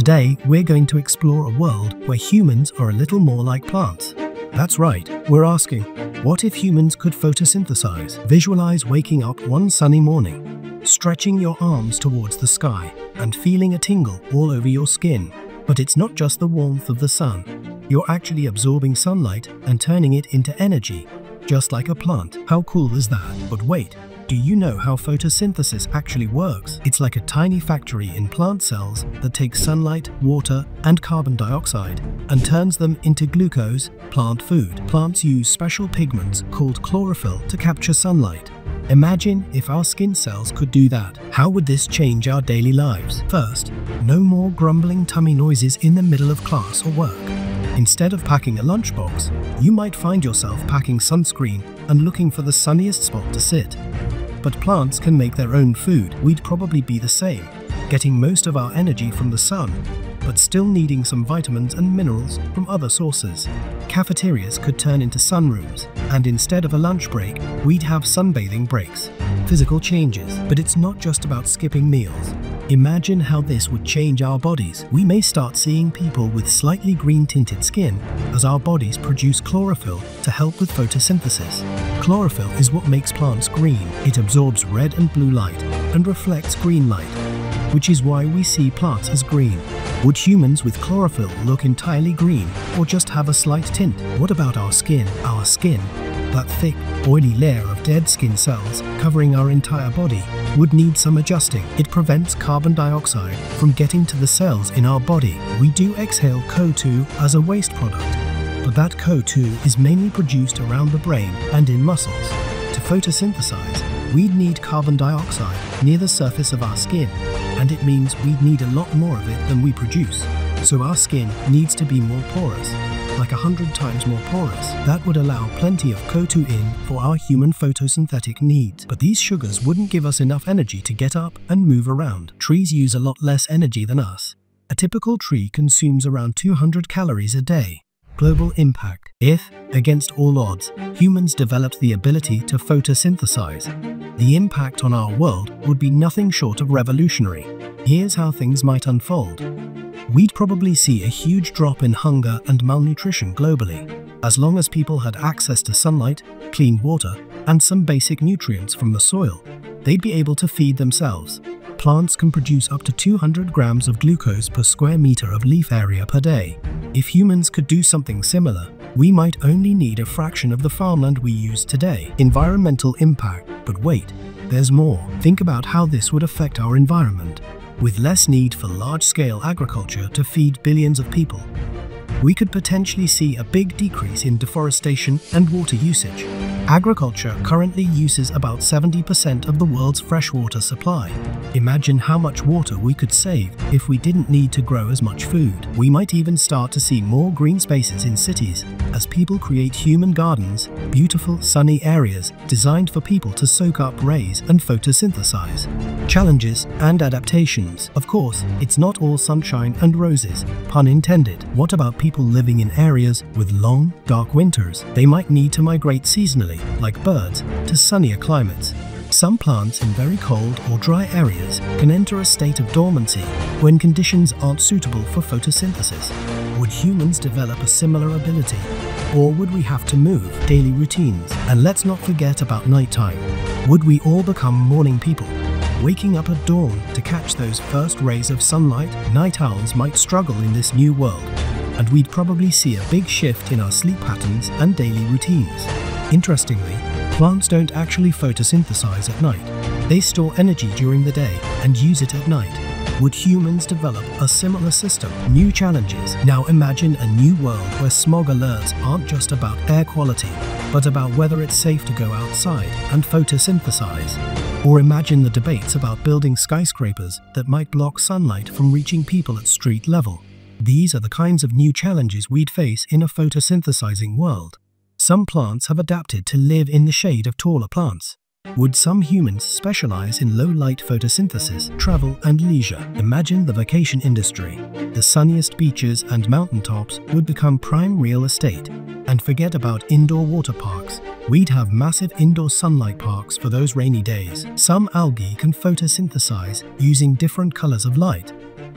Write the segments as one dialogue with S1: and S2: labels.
S1: Today, we're going to explore a world where humans are a little more like plants. That's right, we're asking, what if humans could photosynthesize? Visualize waking up one sunny morning, stretching your arms towards the sky, and feeling a tingle all over your skin. But it's not just the warmth of the sun. You're actually absorbing sunlight and turning it into energy, just like a plant. How cool is that? But wait, do you know how photosynthesis actually works? It's like a tiny factory in plant cells that takes sunlight, water, and carbon dioxide and turns them into glucose, plant food. Plants use special pigments called chlorophyll to capture sunlight. Imagine if our skin cells could do that. How would this change our daily lives? First, no more grumbling tummy noises in the middle of class or work. Instead of packing a lunchbox, you might find yourself packing sunscreen and looking for the sunniest spot to sit. But plants can make their own food. We'd probably be the same, getting most of our energy from the sun, but still needing some vitamins and minerals from other sources. Cafeterias could turn into sunrooms, and instead of a lunch break, we'd have sunbathing breaks. Physical changes, but it's not just about skipping meals. Imagine how this would change our bodies. We may start seeing people with slightly green-tinted skin as our bodies produce chlorophyll to help with photosynthesis. Chlorophyll is what makes plants green. It absorbs red and blue light and reflects green light, which is why we see plants as green. Would humans with chlorophyll look entirely green or just have a slight tint? What about our skin? Our skin, that thick, oily layer of dead skin cells covering our entire body, would need some adjusting. It prevents carbon dioxide from getting to the cells in our body. We do exhale CO2 as a waste product, but that CO2 is mainly produced around the brain and in muscles. To photosynthesize, we'd need carbon dioxide near the surface of our skin, and it means we'd need a lot more of it than we produce. So our skin needs to be more porous, like 100 times more porous. That would allow plenty of CO2 in for our human photosynthetic needs. But these sugars wouldn't give us enough energy to get up and move around. Trees use a lot less energy than us. A typical tree consumes around 200 calories a day. Global impact. If, against all odds, humans developed the ability to photosynthesize, the impact on our world would be nothing short of revolutionary. Here's how things might unfold. We'd probably see a huge drop in hunger and malnutrition globally. As long as people had access to sunlight, clean water, and some basic nutrients from the soil, they'd be able to feed themselves. Plants can produce up to 200 grams of glucose per square meter of leaf area per day. If humans could do something similar, we might only need a fraction of the farmland we use today. Environmental impact. But wait, there's more. Think about how this would affect our environment. With less need for large-scale agriculture to feed billions of people, we could potentially see a big decrease in deforestation and water usage. Agriculture currently uses about 70% of the world's freshwater supply. Imagine how much water we could save if we didn't need to grow as much food. We might even start to see more green spaces in cities as people create human gardens, beautiful sunny areas designed for people to soak up rays and photosynthesize. Challenges and adaptations. Of course, it's not all sunshine and roses, pun intended. What about people living in areas with long, dark winters? They might need to migrate seasonally, like birds, to sunnier climates. Some plants in very cold or dry areas can enter a state of dormancy when conditions aren't suitable for photosynthesis. Would humans develop a similar ability? Or would we have to move daily routines? And let's not forget about nighttime. Would we all become morning people, waking up at dawn to catch those first rays of sunlight? Night owls might struggle in this new world, and we'd probably see a big shift in our sleep patterns and daily routines. Interestingly, plants don't actually photosynthesize at night. They store energy during the day and use it at night. Would humans develop a similar system? New challenges. Now imagine a new world where smog alerts aren't just about air quality, but about whether it's safe to go outside and photosynthesize. Or imagine the debates about building skyscrapers that might block sunlight from reaching people at street level. These are the kinds of new challenges we'd face in a photosynthesizing world. Some plants have adapted to live in the shade of taller plants. Would some humans specialize in low-light photosynthesis, travel, and leisure? Imagine the vacation industry. The sunniest beaches and mountaintops would become prime real estate. And forget about indoor water parks. We'd have massive indoor sunlight parks for those rainy days. Some algae can photosynthesize using different colors of light,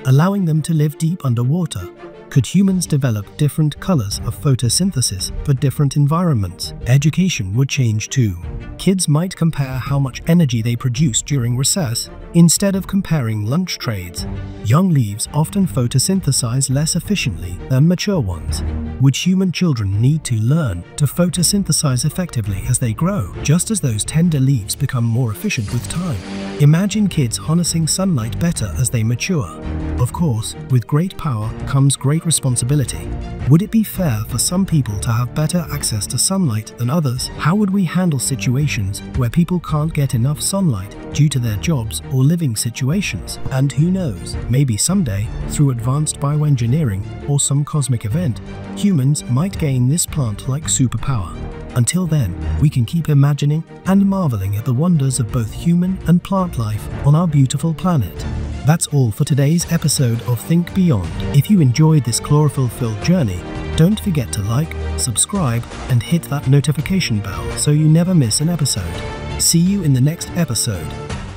S1: allowing them to live deep underwater. Could humans develop different colors of photosynthesis for different environments? Education would change too. Kids might compare how much energy they produce during recess instead of comparing lunch trades. Young leaves often photosynthesize less efficiently than mature ones. Would human children need to learn to photosynthesize effectively as they grow, just as those tender leaves become more efficient with time? Imagine kids harnessing sunlight better as they mature. Of course, with great power comes great responsibility. Would it be fair for some people to have better access to sunlight than others? How would we handle situations where people can't get enough sunlight due to their jobs or living situations? And who knows, maybe someday, through advanced bioengineering or some cosmic event, humans might gain this plant-like superpower. Until then, we can keep imagining and marveling at the wonders of both human and plant life on our beautiful planet. That's all for today's episode of Think Beyond. If you enjoyed this chlorophyll-filled journey, don't forget to like, subscribe, and hit that notification bell so you never miss an episode. See you in the next episode.